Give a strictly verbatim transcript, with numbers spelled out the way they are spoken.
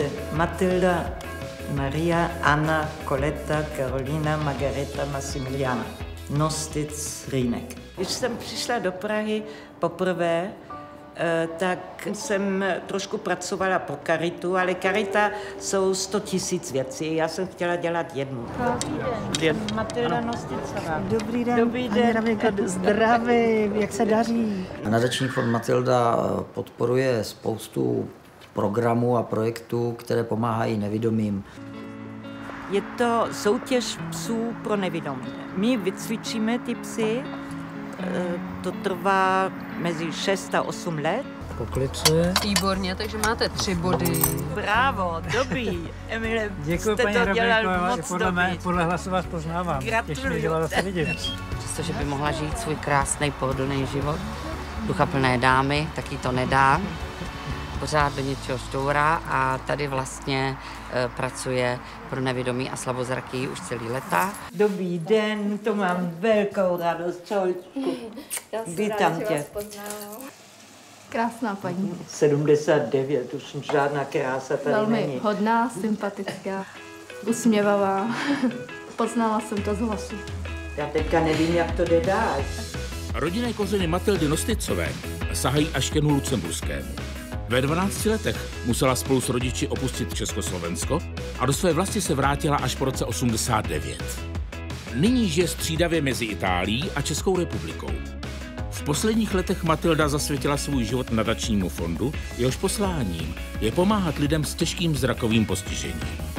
se Matilda, Maria, Anna, Coletta, Karolina, Margareta, Massimiliana. Nostic, Rýnek. Když jsem přišla do Prahy poprvé, tak jsem trošku pracovala pro Caritu, ale Carita jsou sto tisíc věcí. Já jsem chtěla dělat jednu. Dobrý den, Matilda Nosticová. Dobrý den, Dobrý den. Zdraví, jak se daří? Nadační fond Matilda podporuje spoustu programů a projektů, které pomáhají nevidomým. Je to soutěž psů pro nevidomé. My vycvičíme ty psy, to trvá mezi šest a osm let. Poklicuje. Výborně, takže máte tři body. Bravo, dobrý. Emile, děkuji, jste paní to dělal moc podle, dobrý. mé, podle hlasu vás poznávám. Gratuluju. Zase vidět. Přestože by mohla žít svůj krásný pohodlný život, duchaplné dámy, taky to nedá. Pořád do něčeho štourá a tady vlastně e, pracuje pro nevědomí a slabozraký už celý léta. Dobrý den, to mám velkou radost. Čaučku. Vítám tě. Krásná paní. sedmdesát devět, už žádná krása tady Velmi není. hodná, sympatická, usměvavá. Poznala jsem to z hlasu. Já teďka nevím, jak to jde dál. Rodinné kořeny Matildy Nosticové sahají až k Janu Lucemburskému. Ve dvanácti letech musela spolu s rodiči opustit Československo a do své vlasti se vrátila až po roce osmdesát devět. Nyní žije střídavě mezi Itálií a Českou republikou. V posledních letech Matilda zasvětila svůj život nadačnímu fondu, jehož posláním je pomáhat lidem s těžkým zrakovým postižením.